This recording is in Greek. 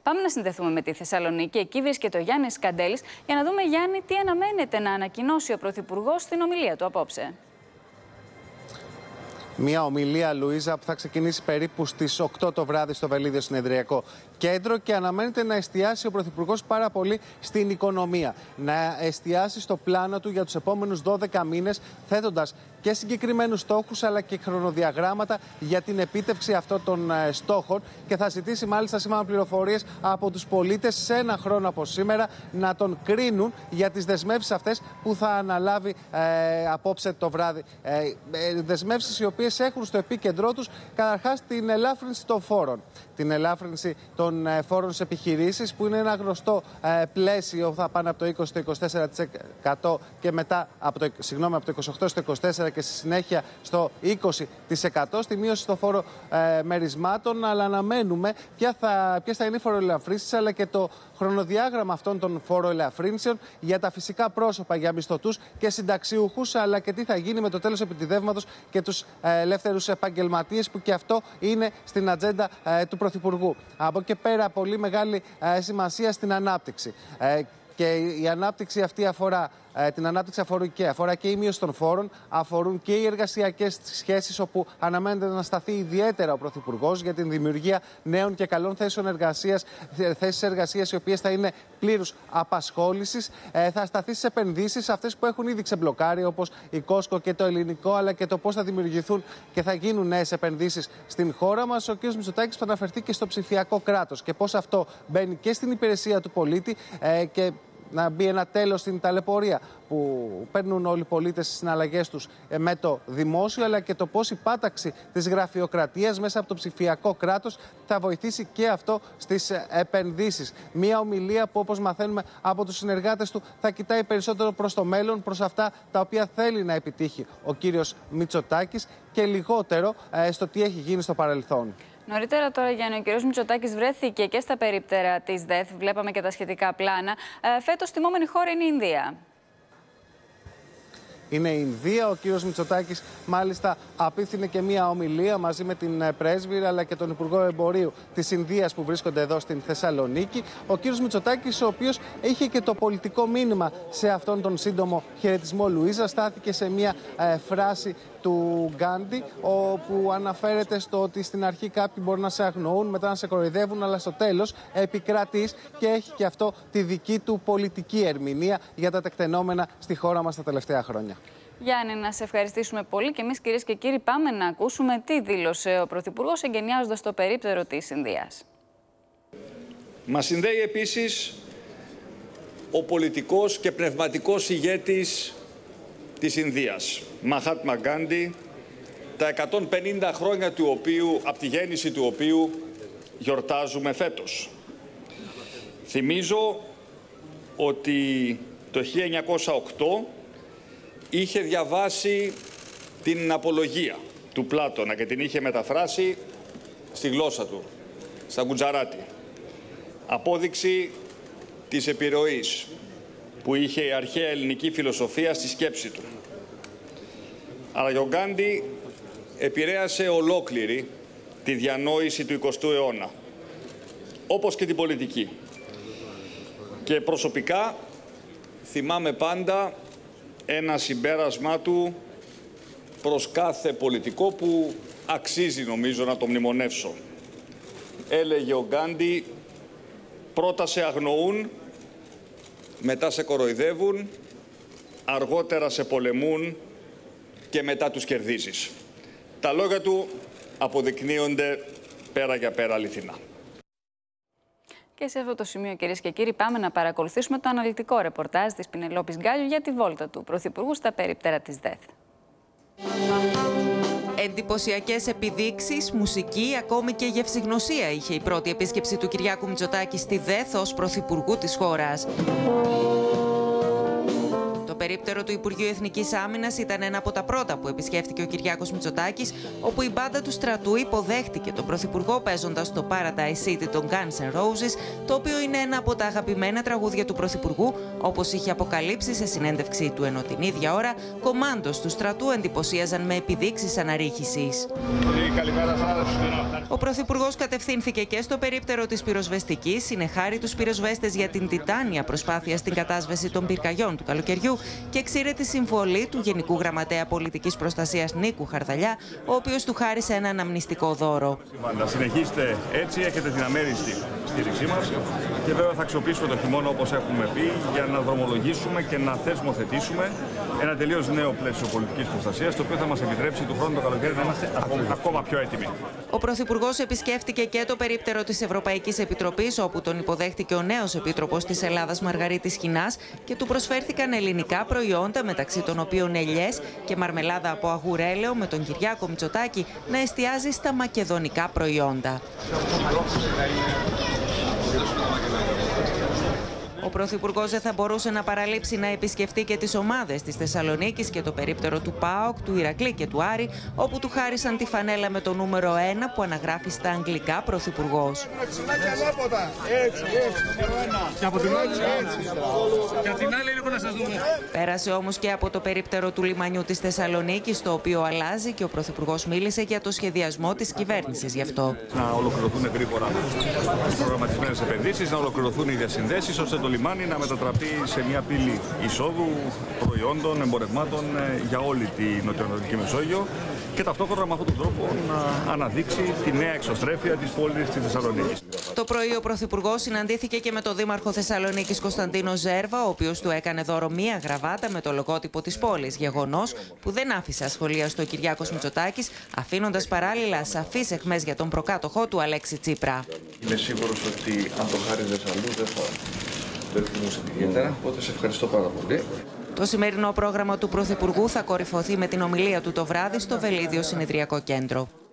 Πάμε να συνδεθούμε με τη Θεσσαλονίκη. Εκεί βρίσκεται ο Γιάννης Καντέλης για να δούμε, Γιάννη, τι αναμένεται να ανακοινώσει ο Πρωθυπουργός στην ομιλία του απόψε. Μια ομιλία, Λουίζα, που θα ξεκινήσει περίπου στις 8 το βράδυ στο Βελίδιο Συνεδριακό Κέντρο και αναμένεται να εστιάσει ο Πρωθυπουργός πάρα πολύ στην οικονομία. Να εστιάσει στο πλάνο του για τους επόμενους 12 μήνες, θέτοντας και συγκεκριμένους στόχους αλλά και χρονοδιαγράμματα για την επίτευξη αυτών των στόχων και θα ζητήσει μάλιστα σύμφωνα πληροφορίες από τους πολίτες σε ένα χρόνο από σήμερα να τον κρίνουν για τις δεσμεύσεις αυτές που θα αναλάβει απόψε το βράδυ. Δεσμεύσεις οι οποίες έχουν στο επίκεντρό τους καταρχάς την ελάφρυνση των φόρων. Την ελάφρυνση των φόρων σε επιχειρήσεις, που είναι ένα γνωστό πλαίσιο, θα πάνε από το 20% στο 24% και μετά από το 28% στο 24% και στη συνέχεια στο 20% στη μείωση στο φόρο μερισμάτων. Αλλά αναμένουμε ποιες θα είναι οι φοροελαφρύνσεις αλλά και το χρονοδιάγραμμα αυτών των φοροελαφρύνσεων για τα φυσικά πρόσωπα, για μισθωτούς και συνταξιούχους, αλλά και τι θα γίνει με το τέλος επιτιδεύματος και τους ελεύθερους επαγγελματίες, που και αυτό είναι στην ατζέντα του Πρωθυπουργού. Από εκεί πέρα, πολύ μεγάλη σημασία στην ανάπτυξη. Και η ανάπτυξη αυτή αφορά και η μείωση των φόρων, αφορούν και οι εργασιακές σχέσεις, όπου αναμένεται να σταθεί ιδιαίτερα ο Πρωθυπουργός για την δημιουργία νέων και καλών θέσεων εργασίας, θέσεις εργασίας οι οποίες θα είναι πλήρους απασχόλησης. Θα σταθεί στις επενδύσεις, αυτές που έχουν ήδη ξεμπλοκάρει, όπως η Κόσκο και το ελληνικό, αλλά και το πώς θα δημιουργηθούν και θα γίνουν νέες επενδύσεις στην χώρα μας. Ο κ. Μητσοτάκης θα αναφερθεί και στο ψηφιακό κράτος και πώς αυτό μπαίνει και στην υπηρεσία του πολίτη και να μπει ένα τέλος στην ταλαιπωρία που παίρνουν όλοι οι πολίτες στις συναλλαγές τους με το δημόσιο, αλλά και το πώς η πάταξη της γραφειοκρατίας μέσα από το ψηφιακό κράτος θα βοηθήσει και αυτό στις επενδύσεις. Μια ομιλία που, όπως μαθαίνουμε από τους συνεργάτες του, θα κοιτάει περισσότερο προς το μέλλον, προς αυτά τα οποία θέλει να επιτύχει ο κύριος Μητσοτάκης και λιγότερο στο τι έχει γίνει στο παρελθόν. Νωρίτερα τώρα, Γιάννη, ο κ. Μητσοτάκης βρέθηκε και στα περίπτερα της ΔΕΘ, βλέπαμε και τα σχετικά πλάνα. Φέτος τιμόμενη χώρα είναι η Ινδία. Είναι η Ινδία. Ο κύριος Μητσοτάκης μάλιστα απίθυνε και μία ομιλία μαζί με την πρέσβυρα αλλά και τον Υπουργό Εμπορίου της Ινδίας που βρίσκονται εδώ στην Θεσσαλονίκη. Ο κύριος Μητσοτάκης, ο οποίος είχε και το πολιτικό μήνυμα σε αυτόν τον σύντομο χαιρετισμό, Λουίζα, στάθηκε σε μία φράση του Γκάντι, όπου αναφέρεται στο ότι στην αρχή κάποιοι μπορεί να σε αγνοούν, μετά να σε κοροϊδεύουν, αλλά στο τέλος επικρατείς, και έχει και αυτό τη δική του πολιτική ερμηνεία για τα τεκτενόμενα στη χώρα μας τα τελευταία χρόνια. Γιάννη, να σε ευχαριστήσουμε πολύ και εμείς, κυρίες και κύριοι, πάμε να ακούσουμε τι δήλωσε ο Πρωθυπουργός εγκαινιάζοντας το περίπτερο της Ινδίας. Μας συνδέει επίσης ο πολιτικός και πνευματικός ηγέτης της Ινδίας, Μαχάτμα Γκάντι, τα 150 χρόνια από τη γέννηση του οποίου γιορτάζουμε φέτος. Θυμίζω ότι το 1908 είχε διαβάσει την Απολογία του Πλάτωνα και την είχε μεταφράσει στη γλώσσα του, στα Γκουτζαράτι. Απόδειξη της επιρροής που είχε η αρχαία ελληνική φιλοσοφία στη σκέψη του. Αλλά ο Γκάντι επηρέασε ολόκληρη τη διανόηση του 20ου αιώνα, όπως και την πολιτική. Και προσωπικά θυμάμαι πάντα ένα συμπέρασμά του προς κάθε πολιτικό που αξίζει, νομίζω, να το μνημονεύσω. Έλεγε ο Γκάντι: πρώτα σε αγνοούν, μετά σε κοροϊδεύουν, αργότερα σε πολεμούν και μετά τους κερδίζεις. Τα λόγια του αποδεικνύονται πέρα για πέρα αληθινά. Και σε αυτό το σημείο, κυρίες και κύριοι, πάμε να παρακολουθήσουμε το αναλυτικό ρεπορτάζ της Πινελόπης Γκάλιου για τη βόλτα του Πρωθυπουργού στα περίπτερα της ΔΕΘ. Εντυπωσιακές επιδείξεις, μουσική, ακόμη και γευσηγνωσία είχε η πρώτη επίσκεψη του Κυριάκου Μητσοτάκη στη ΔΕΘ ως Πρωθυπουργού της χώρας. Το περίπτερο του Υπουργείου Εθνικής Άμυνας ήταν ένα από τα πρώτα που επισκέφτηκε ο Κυριάκος Μητσοτάκης, όπου η μπάντα του στρατού υποδέχτηκε τον Πρωθυπουργό παίζοντας το Paradise City των Guns N' Roses, το οποίο είναι ένα από τα αγαπημένα τραγούδια του Πρωθυπουργού, όπως είχε αποκαλύψει σε συνέντευξή του, ενώ την ίδια ώρα κομάντος του στρατού εντυπωσίαζαν με επιδείξεις αναρρίχησης. Ο Πρωθυπουργός κατευθύνθηκε και στο περίπτερο της πυροσβεστικής, συνεχάρη τους πυροσβέστες για την τιτάνια προσπάθεια στην κατάσβεση των πυρκαγιών του καλοκαιριού και εξήρε τη συμβολή του Γενικού Γραμματέα Πολιτικής Προστασίας Νίκου Χαρδαλιά, ο οποίος του χάρισε ένα αναμνηστικό δώρο. Συνεχίστε έτσι, έχετε την αμέριστη στήριξή μας και βέβαια θα αξιοποιήσουμε το χειμώνα, όπως έχουμε πει, για να δρομολογήσουμε και να θεσμοθετήσουμε ένα τελείως νέο πλαίσιο πολιτικής προστασίας, το οποίο θα μας επιτρέψει του χρόνου το καλοκαίρι να είμαστε ακόμα πιο έτοιμοι. Ο Πρωθυπουργός επισκέφτηκε και το περίπτερο της Ευρωπαϊκής Επιτροπής, όπου τον υποδέχτηκε ο νέος Επίτροπος της Ελλάδας Μαργαρίτης Χινάς και του προσφέρθηκαν ελληνικά προϊόντα, μεταξύ των οποίων ελιές και μαρμελάδα από αγουρέλαιο, με τον Κυριάκο Μητσοτάκη να εστιάζει στα μακεδονικά προϊόντα. Ο Πρωθυπουργός δεν θα μπορούσε να παραλείψει να επισκεφτεί και τις ομάδες της Θεσσαλονίκης και το περίπτερο του ΠΑΟΚ, του Ηρακλή και του Άρη, όπου του χάρισαν τη φανέλα με το νούμερο 1 που αναγράφει στα αγγλικά Πρωθυπουργός. Πέρασε όμως και από το περίπτερο του λιμανιού της Θεσσαλονίκης, το οποίο αλλάζει, και ο Πρωθυπουργός μίλησε για το σχεδιασμό της κυβέρνησης γι' αυτό. Να ολοκληρωθούν γρήγορα οι προγραμματισμένες επενδύσεις, να ολοκληρωθούν οι διασυνδέσεις, ώστε το λιμάνι να μετατραπεί σε μια πύλη εισόδου προϊόντων, εμπορευμάτων για όλη τη νοτιοανατολική Μεσόγειο και ταυτόχρονα με αυτόν τον τρόπο να αναδείξει τη νέα εξωστρέφεια της πόλης της Θεσσαλονίκης. Το πρωί ο Πρωθυπουργός συναντήθηκε και με τον Δήμαρχο Θεσσαλονίκης Κωνσταντίνο Ζέρβα, ο οποίος του έκανε δώρο μία γραβάτα με το λογότυπο της πόλης, γεγονός που δεν άφησε ασχολίαστο ο Κυριάκος Μητσοτάκης, αφήνοντας παράλληλα σαφείς αιχμές για τον προκάτοχό του Αλέξη Τσίπρα. Είμαι σίγουρος ότι αν το χάριζες αλλού δεν θυμούσε ιδιαίτερα, οπότε σε ευχαριστώ πάρα πολύ. Το σημερινό πρόγραμμα του Πρωθυπουργού θα κορυφωθεί με την ομιλία του το βράδυ στο Βελίδιο Συνεδριακό Κέντρο.